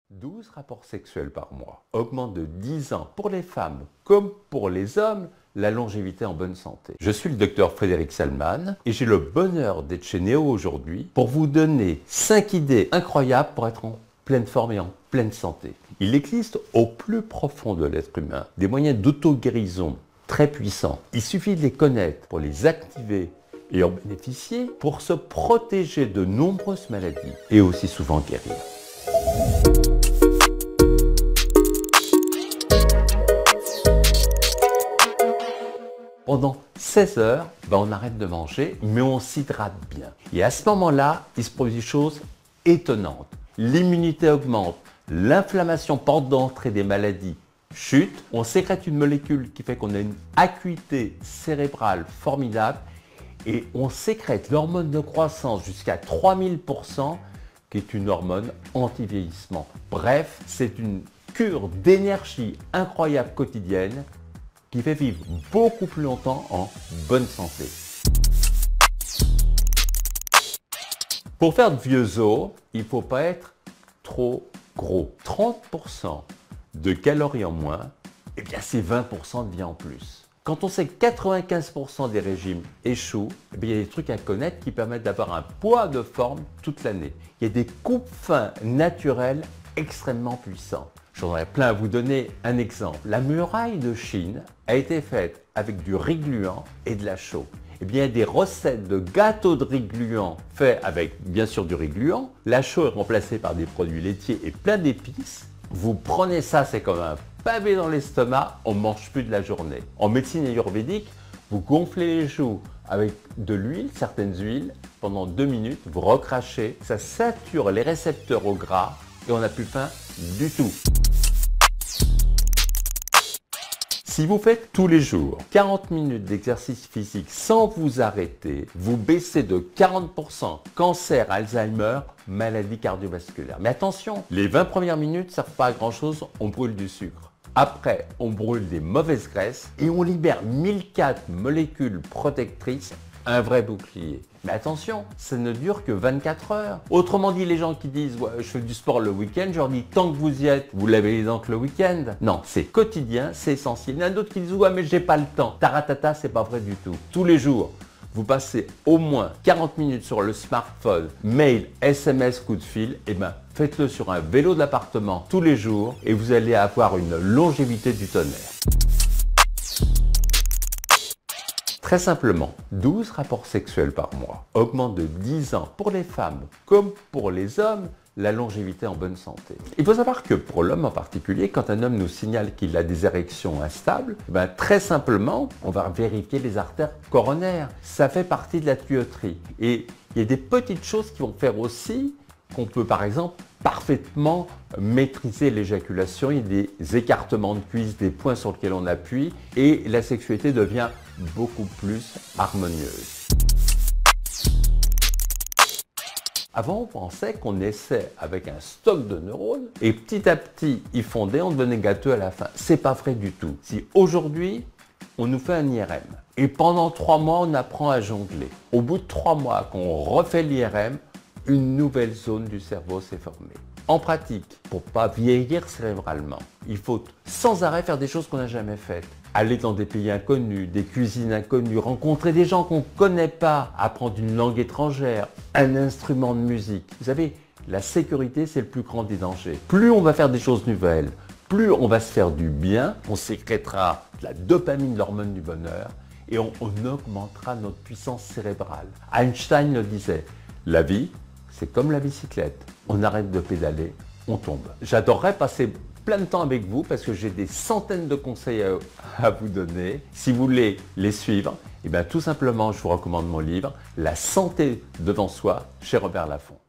12 rapports sexuels par mois augmentent de 10 ans pour les femmes comme pour les hommes la longévité en bonne santé. Je suis le docteur Frédéric Salman et j'ai le bonheur d'être chez Néo aujourd'hui pour vous donner 5 idées incroyables pour être en pleine forme et en pleine santé. Il existe au plus profond de l'être humain des moyens d'auto-guérison très puissants. Il suffit de les connaître pour les activer et en bénéficier pour se protéger de nombreuses maladies et aussi souvent guérir. Pendant 16 heures, on arrête de manger, mais on s'hydrate bien. Et à ce moment-là, il se produit des choses étonnantes. L'immunité augmente, l'inflammation, porte d'entrée des maladies, chute. On sécrète une molécule qui fait qu'on a une acuité cérébrale formidable et on sécrète l'hormone de croissance jusqu'à 3000%, qui est une hormone anti-vieillissement. Bref, c'est une cure d'énergie incroyable quotidienne qui fait vivre beaucoup plus longtemps en bonne santé. Pour faire de vieux os, il ne faut pas être trop gros. 30% de calories en moins, eh bien c'est 20% de vie en plus. Quand on sait que 95% des régimes échouent, eh bien, il y a des trucs à connaître qui permettent d'avoir un poids de forme toute l'année. Il y a des coupes-fins naturels extrêmement puissants. J'en aurais plein à vous donner un exemple. La muraille de Chine a été faite avec du riz gluant et de la chaux. Eh bien, il y a des recettes de gâteaux de riz gluant faits avec bien sûr du riz gluant. La chaux est remplacée par des produits laitiers et plein d'épices. Vous prenez ça, c'est comme un pavé dans l'estomac, on ne mange plus de la journée. En médecine ayurvédique, vous gonflez les joues avec de l'huile, certaines huiles, pendant 2 minutes, vous recrachez, ça sature les récepteurs au gras et on n'a plus faim du tout. Si vous faites tous les jours 40 minutes d'exercice physique sans vous arrêter, vous baissez de 40% cancer, Alzheimer, maladie cardiovasculaire. Mais attention, les 20 premières minutes ne servent pas à grand chose, on brûle du sucre. Après, on brûle des mauvaises graisses et on libère 1004 molécules protectrices, un vrai bouclier. Mais attention, ça ne dure que 24 heures. Autrement dit, les gens qui disent ouais, je fais du sport le week-end, je leur dis tant que vous y êtes, vous lavez les dents que le week-end. Non, c'est quotidien, c'est essentiel. Il y en a d'autres qui disent ouais mais j'ai pas le temps. Taratata, c'est pas vrai du tout. Tous les jours, vous passez au moins 40 minutes sur le smartphone, mail, SMS, coup de fil, et ben faites-le sur un vélo de l'appartement tous les jours et vous allez avoir une longévité du tonnerre. Très simplement, 12 rapports sexuels par mois augmentent de 10 ans pour les femmes comme pour les hommes la longévité en bonne santé. Il faut savoir que pour l'homme en particulier, quand un homme nous signale qu'il a des érections instables, très simplement, on va vérifier les artères coronaires. Ça fait partie de la tuyauterie. Et il y a des petites choses qui vont faire aussi qu'on peut par exemple parfaitement maîtriser l'éjaculation. Il y a des écartements de cuisses, des points sur lesquels on appuie et la sexualité devient beaucoup plus harmonieuse. Avant, on pensait qu'on naissait avec un stock de neurones et petit à petit, ils fondaient, on devenait gâteux à la fin. C'est pas vrai du tout. Si aujourd'hui, on nous fait un IRM et pendant 3 mois, on apprend à jongler. Au bout de 3 mois qu'on refait l'IRM, une nouvelle zone du cerveau s'est formée. En pratique, pour ne pas vieillir cérébralement, il faut sans arrêt faire des choses qu'on n'a jamais faites. Aller dans des pays inconnus, des cuisines inconnues, rencontrer des gens qu'on ne connaît pas, apprendre une langue étrangère, un instrument de musique. Vous savez, la sécurité, c'est le plus grand des dangers. Plus on va faire des choses nouvelles, plus on va se faire du bien, on sécrétera de la dopamine, l'hormone du bonheur, et on augmentera notre puissance cérébrale. Einstein le disait, la vie, c'est comme la bicyclette. On arrête de pédaler, on tombe. J'adorerais passer plein de temps avec vous parce que j'ai des centaines de conseils à vous donner. Si vous voulez les suivre, tout simplement, je vous recommande mon livre « La santé devant soi » chez Robert Laffont.